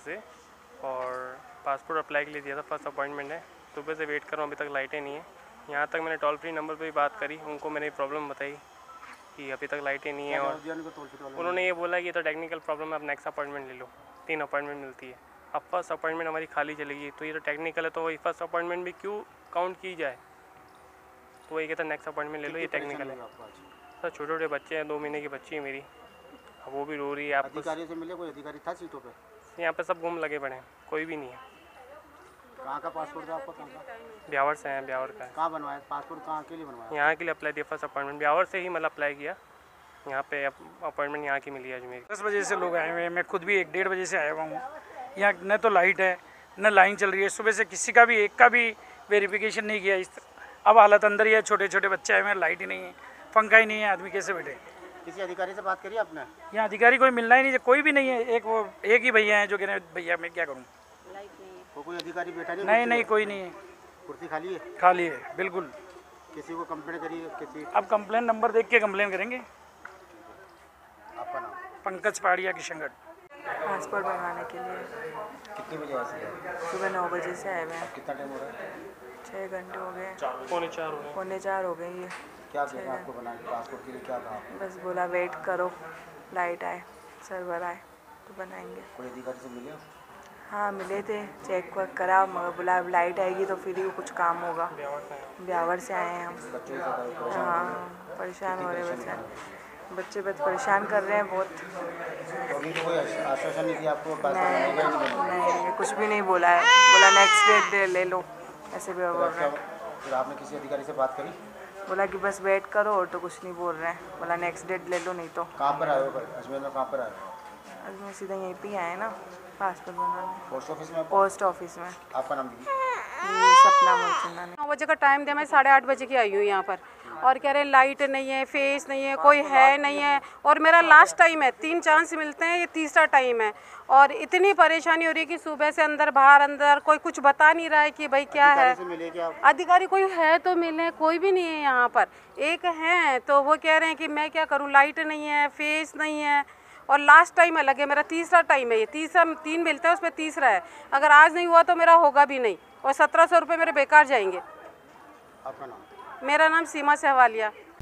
से, और passport apply के लिए दिया था, फर्स्ट अपॉइंटमेंट है। सुबह से वेट कर रहा हूँ, अभी तक लाइटें नहीं है। यहाँ तक मैंने टोल फ्री नंबर पे भी बात करी, उनको मैंने प्रॉब्लम बताई कि अभी तक लाइटें नहीं है, और उन्होंने ये बोला कि ये तो टेक्निकल प्रॉब्लम है, आप नेक्स्ट अपॉइंटमेंट ले लो। 3 अपॉइंटमेंट मिलती है। अब फर्स्ट अपॉइंटमेंट हमारी खाली चलेगी, तो ये तो टेक्निकल है, तो वही फर्स्ट अपॉइंटमेंट भी क्यों काउंट की जाए। तो वही कहता है नेक्स्ट अपॉइंटमेंट ले लो, ये टेक्निकल है। सर छोटे छोटे बच्चे हैं, 2 महीने की बच्ची है मेरी, अब वो भी रो रही है। आपको अधिकारी से मिले? कोई अधिकारी था सीटों पे? यहाँ पे सब गुम लगे पड़े हैं, कोई भी नहीं है। कहाँ का पासपोर्ट था आपका? कहाँ का? ब्यावर से हैं, ब्यावर का है। कहाँ बनवाया पासपोर्ट? कहाँ के लिए बनवाया? यहाँ के लिए अप्लाई दिया, फर्स्ट अपॉइंटमेंट ब्यावर से ही मतलब अप्लाई किया। यहाँ पे अपॉइंटमेंट यहाँ की मिली है अजमेर। 10 बजे से लोग आए हुए हैं, मैं खुद भी 1-1:30 बजे से आया हुआ हूँ। यहाँ न तो लाइट है न लाइन चल रही है, सुबह से किसी का भी एक का भी वेरिफिकेशन नहीं किया। अब हालत अंदर ही है, छोटे छोटे बच्चे आए हुए हैं, लाइट ही नहीं है, पंखा ही नहीं है, आदमी कैसे बैठे। किसी अधिकारी से बात करी आपने? यहाँ अधिकारी कोई मिलना ही नहीं, कोई भी नहीं है। एक ही भैया हैं जो कह रहे हैं भैया मैं क्या करूँ। कोई अधिकारी बैठा नहीं? नहीं कोई नहीं है, कुर्सी खाली है? खाली है बिल्कुल। किसी को कंप्लेंट करिए? किसी अब कंप्लेन नंबर देख के कंप्लेन करेंगे। आपका नाम? पंकज पहाड़िया किशनगढ़। पासपोर्ट बनवाने के लिए। कितने बजे आए? सुबह 9 बजे से आए हुए हैं। कितना टाइम हो रहा है? 6 घंटे हो गए। पौने 4 हो गए। पौने 4 हो गई है। क्या कहना आपको बना पासपोर्ट के लिए? क्या कहा? बस बोला वेट करो, लाइट आए, सर्वर आए तो बनाएंगे। कोई अधिकारी से मिले? हाँ मिले थे, चेक वक करा, मगर बोला अब लाइट आएगी तो फिर ही कुछ काम होगा। ब्यावर से आए हैं हम। बच्चों से हाँ परेशान हो रहे बच्चे बस परेशान कर रहे हैं बहुत। तो अभी कोई आश्वासन नहीं दिया आपको? नहीं कुछ भी नहीं बोला है, बोला नेक्स्ट डेट ले लो, ऐसे भी बोल रहे हैं। फिर आपने किसी अधिकारी से बात करी? बोला कि बस वेट करो, और तो कुछ नहीं बोल रहे हैं, बोला नेक्स्ट डेट ले लो नहीं तो। कहाँ पर आए हो अजमेर में? कहाँ पर आए हो? अजमेर सीधा यहीं पे आए ना, पासपोर्ट बनवाने। पोस्ट ऑफिस में? पोस्ट ऑफिस में। आपका नाम दीजिए। सपना मुल्चंदा ने। 9 बजे का टाइम दिया, मैं 8:30 बजे की आई हूँ यहाँ पर, और कह रहे हैं लाइट नहीं है, फेस नहीं है, कोई है नहीं है, और मेरा लास्ट टाइम है, 3 चांस मिलते हैं, ये तीसरा टाइम है, और इतनी परेशानी हो रही है कि सुबह से अंदर कोई कुछ बता नहीं रहा है कि भाई क्या है। अधिकारी कोई है तो मिले, कोई भी नहीं है यहाँ पर। एक है तो वो कह रहे हैं कि मैं क्या करूँ, लाइट नहीं है, फेस नहीं है, और लास्ट टाइम अलग है, मेरा तीसरा टाइम है, ये 3 मिलता है, उसमें तीसरा है। अगर आज नहीं हुआ तो मेरा होगा भी नहीं, और 1700 रुपये मेरे बेकार जाएंगे। आपका नाम? मेरा नाम सीमा सहवालिया।